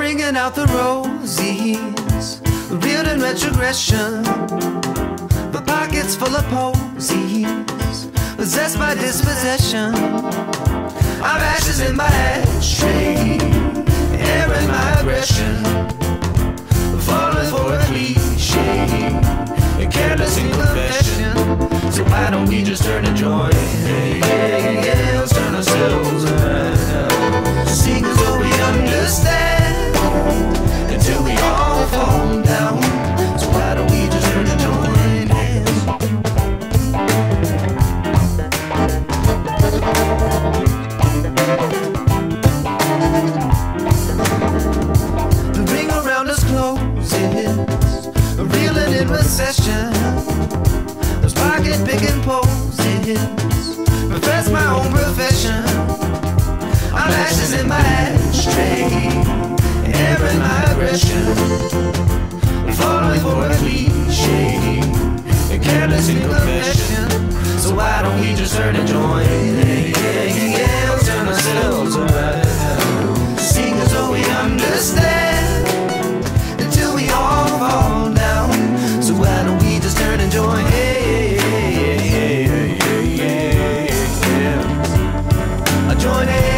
bringing out the rosies, reeled in retrogression. The pockets full of posies, possessed by dispossession. I've ashes in my ashtray, air in my aggression, falling for a cliche, a careless confession. So why don't we just turn and join? Yeah, let's turn ourselves around. Singers, so we understand until we all fall down. So why don't we just turn and join hands? The ring around us closes, reeling in recession. Those pocket-picking poses profess my own profession. I'm ashes in my ashtray, air in my aggression, falling for a cliche, a careless confession. So why don't we just turn and join? Yeah, we'll turn ourselves around. Singers, so we understand until we all fall down. So why don't we just turn and join? Join it.